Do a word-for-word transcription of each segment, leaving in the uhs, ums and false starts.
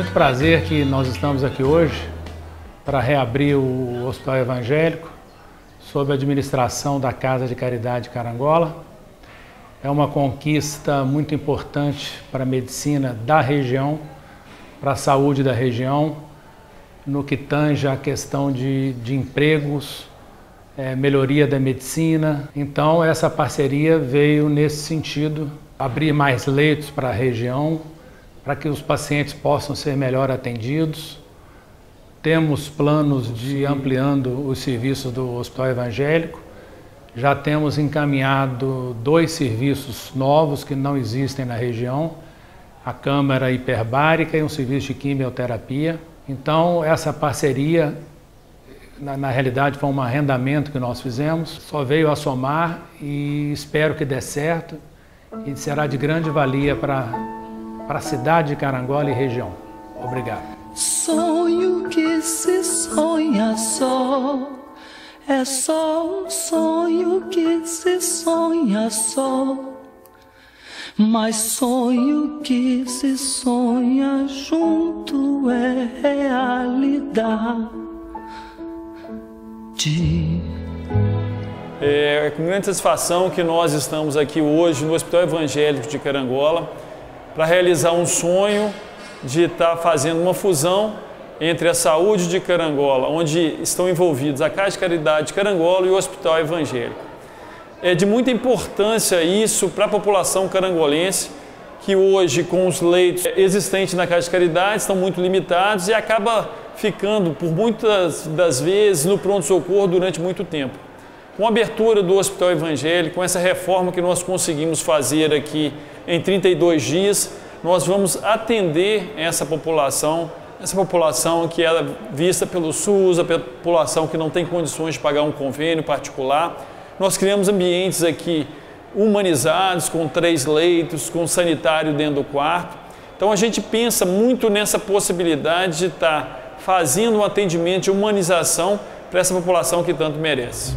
muito prazer que nós estamos aqui hoje para reabrir o Hospital Evangélico sob a administração da Casa de Caridade Carangola. É uma conquista muito importante para a medicina da região, para a saúde da região, no que tange a questão de, de empregos, é, melhoria da medicina. Então, essa parceria veio nesse sentido, abrir mais leitos para a região, para que os pacientes possam ser melhor atendidos. Temos planos de ir ampliando os serviços do Hospital Evangélico. Já temos encaminhado dois serviços novos que não existem na região, a câmara hiperbárica e um serviço de quimioterapia. Então, essa parceria, na, na realidade, foi um arrendamento que nós fizemos, só veio a somar e espero que dê certo e será de grande valia para para a cidade de Carangola e região. Obrigado. Sonho que se sonha só, é só um sonho que se sonha só, mas sonho que se sonha junto é realidade. É com grande satisfação que nós estamos aqui hoje no Hospital Evangélico de Carangola para realizar um sonho de estar fazendo uma fusão entre a saúde de Carangola, onde estão envolvidos a Casa de Caridade de Carangola e o Hospital Evangélico. É de muita importância isso para a população carangolense, que hoje, com os leitos existentes na Casa de Caridade, estão muito limitados e acaba ficando, por muitas das vezes, no pronto-socorro durante muito tempo. Com a abertura do Hospital Evangélico, com essa reforma que nós conseguimos fazer aqui em trinta e dois dias, nós vamos atender essa população, essa população que é vista pelo SUS, a população que não tem condições de pagar um convênio particular. Nós criamos ambientes aqui humanizados, com três leitos, com sanitário dentro do quarto. Então a gente pensa muito nessa possibilidade de estar fazendo um atendimento de humanização para essa população que tanto merece.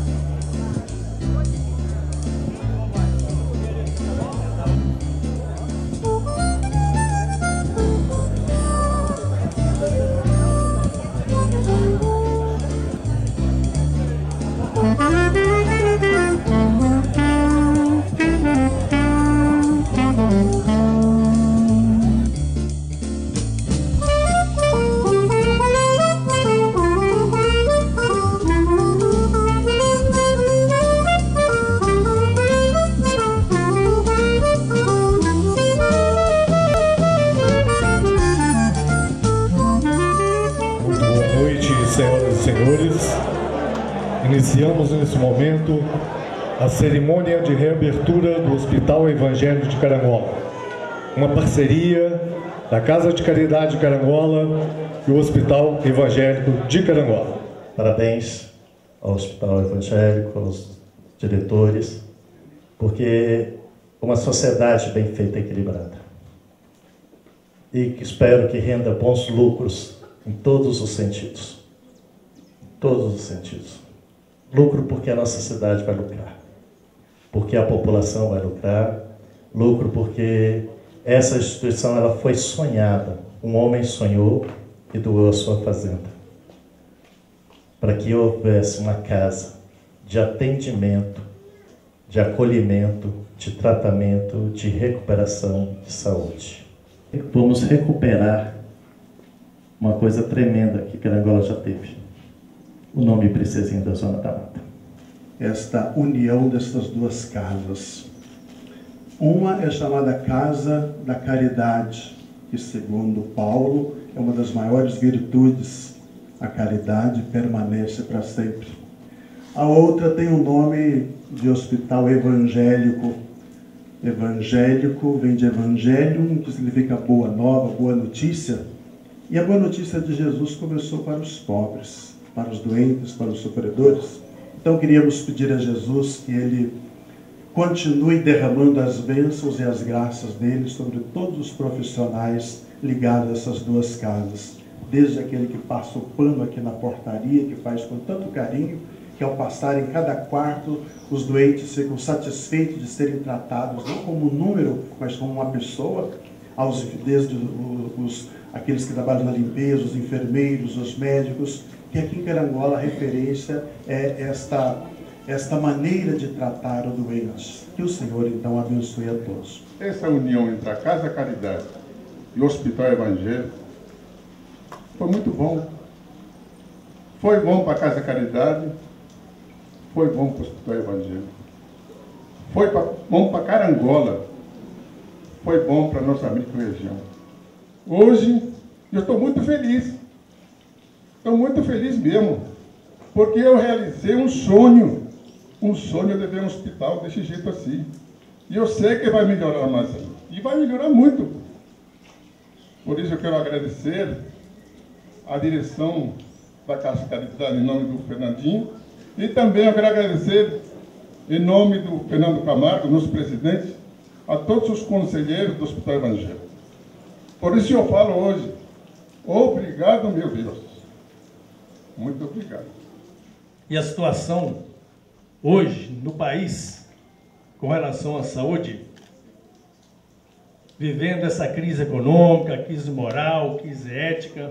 Senhoras e senhores, iniciamos nesse momento a cerimônia de reabertura do Hospital Evangélico de Carangola, uma parceria da Casa de Caridade de Carangola e o Hospital Evangélico de Carangola. Parabéns ao Hospital Evangélico, aos diretores, porque uma sociedade bem feita e equilibrada. E que espero que renda bons lucros em todos os sentidos. Todos os sentidos. Lucro porque a nossa cidade vai lucrar, porque a população vai lucrar, lucro porque essa instituição ela foi sonhada, um homem sonhou e doou a sua fazenda, para que houvesse uma casa de atendimento, de acolhimento, de tratamento, de recuperação de saúde. Vamos recuperar uma coisa tremenda que Carangola já teve. O nome Princesinha da Zona da Mata. Esta união dessas duas casas. Uma é chamada Casa da Caridade, que segundo Paulo é uma das maiores virtudes. A caridade permanece para sempre. A outra tem o nome de Hospital Evangélico. Evangélico vem de Evangelium, que significa boa nova, boa notícia. E a boa notícia de Jesus começou para os pobres, para os doentes, para os sofredores. Então queríamos pedir a Jesus que Ele continue derramando as bênçãos e as graças dele sobre todos os profissionais ligados a essas duas casas. Desde aquele que passa o pano aqui na portaria, que faz com tanto carinho, que ao passar em cada quarto, os doentes ficam satisfeitos de serem tratados, não como um número, mas como uma pessoa, aos, desde os, aqueles que trabalham na limpeza, os enfermeiros, os médicos, que aqui em Carangola a referência é esta, esta maneira de tratar o doente. Que o Senhor, então, abençoe a todos. Essa união entre a Casa Caridade e o Hospital Evangélico foi muito bom. Foi bom para a Casa Caridade, foi bom para o Hospital Evangélico, foi pra, bom para Carangola, foi bom para a nossa micro-região. Hoje, eu estou muito feliz, estou muito feliz mesmo, porque eu realizei um sonho, um sonho de ver um hospital desse jeito assim. E eu sei que vai melhorar mais ainda, e vai melhorar muito. Por isso eu quero agradecer a direção da Casa Caridade em nome do Fernandinho, e também eu quero agradecer em nome do Fernando Camargo, nosso presidente, a todos os conselheiros do Hospital Evangélico. Por isso eu falo hoje, obrigado, meu Deus. Muito obrigado. E a situação hoje no país, com relação à saúde, vivendo essa crise econômica, crise moral, crise ética,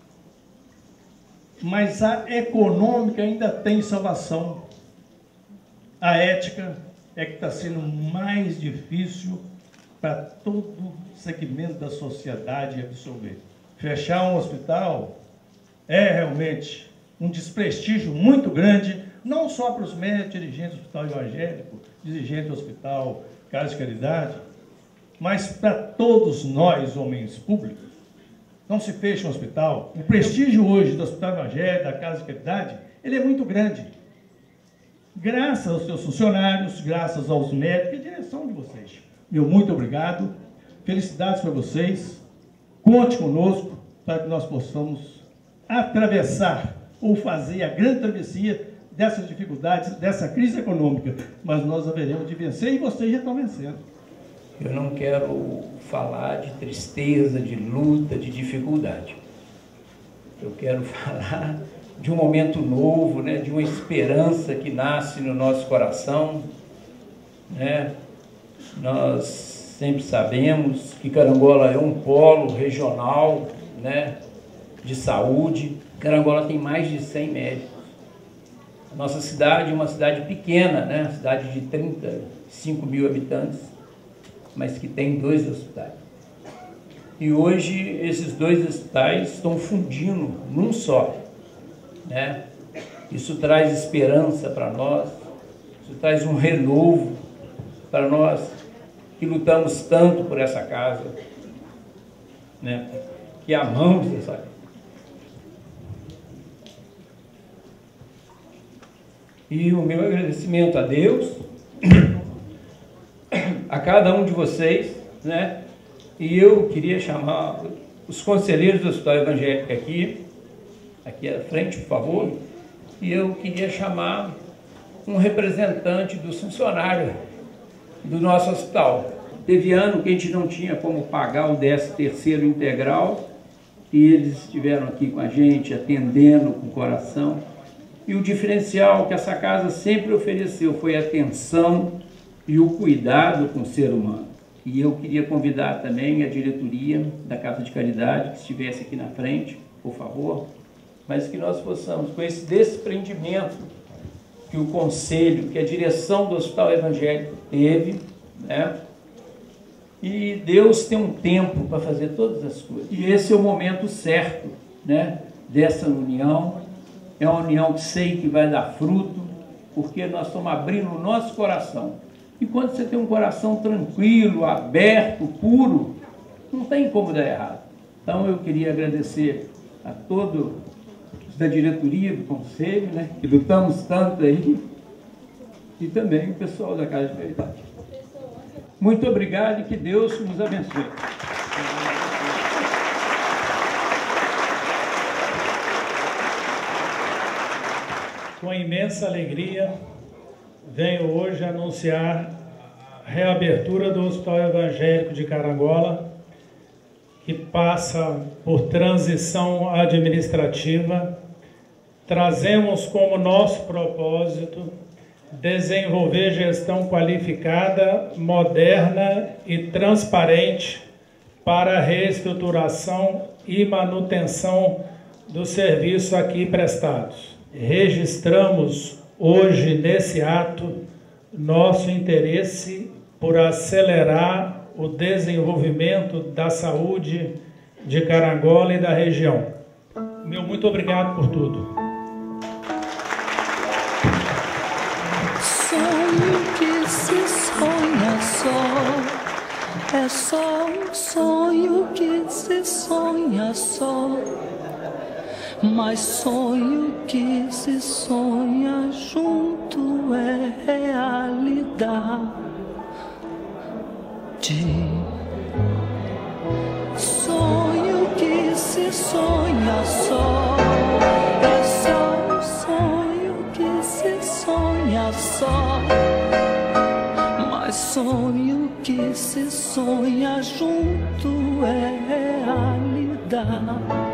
mas a econômica ainda tem salvação. A ética é que está sendo mais difícil para todo segmento da sociedade absorver. Fechar um hospital é realmente um desprestígio muito grande, não só para os médicos, dirigentes do Hospital Evangélico, dirigentes do Hospital Casa de Caridade, mas para todos nós, homens públicos. Não se fecha um hospital. O prestígio hoje do Hospital Evangélico, da Casa de Caridade, ele é muito grande. Graças aos seus funcionários, graças aos médicos e à direção de vocês. Meu muito obrigado. Felicidades para vocês. Conte conosco para que nós possamos atravessar ou fazer a grande travessia dessas dificuldades, dessa crise econômica. Mas nós haveremos de vencer e vocês já estão vencendo. Eu não quero falar de tristeza, de luta, de dificuldade. Eu quero falar de um momento novo, né, de uma esperança que nasce no nosso coração, né? Nós sempre sabemos que Carangola é um polo regional, né, de saúde. Carangola tem mais de cem médicos. A nossa cidade é uma cidade pequena, né, cidade de trinta e cinco mil habitantes, mas que tem dois hospitais. E hoje esses dois hospitais estão fundindo num só, né? Isso traz esperança para nós, isso traz um renovo para nós que lutamos tanto por essa casa, né? Que amamos essa casa. E o meu agradecimento a Deus, a cada um de vocês, né? E eu queria chamar os conselheiros do Hospital Evangélico aqui, aqui à frente, por favor, e eu queria chamar um representante dos funcionários do nosso hospital. Teve ano que a gente não tinha como pagar o décimo terceiro integral, e eles estiveram aqui com a gente, atendendo com o coração. E o diferencial que essa casa sempre ofereceu foi a atenção e o cuidado com o ser humano. E eu queria convidar também a diretoria da Casa de Caridade, que estivesse aqui na frente, por favor, mas que nós possamos, com esse desprendimento que o Conselho, que a direção do Hospital Evangélico teve, né? E Deus tem um tempo para fazer todas as coisas. E esse é o momento certo, né, dessa união. É uma união que sei que vai dar fruto, porque nós estamos abrindo o nosso coração. E quando você tem um coração tranquilo, aberto, puro, não tem como dar errado. Então eu queria agradecer a todos da diretoria, do conselho, né, que lutamos tanto aí, e também o pessoal da Casa de Caridade. Muito obrigado e que Deus nos abençoe. Com imensa alegria, venho hoje anunciar a reabertura do Hospital Evangélico de Carangola, que passa por transição administrativa. Trazemos como nosso propósito desenvolver gestão qualificada, moderna e transparente para a reestruturação e manutenção dos serviços aqui prestados. Registramos hoje, nesse ato, nosso interesse por acelerar o desenvolvimento da saúde de Carangola e da região. Meu muito obrigado por tudo. Sonho que se sonha só, é só um sonho que se sonha só, mas sonho que se sonha junto é realidade. Sonho que se sonha só, é só um sonho que se sonha só, mas sonho que se sonha junto é realidade.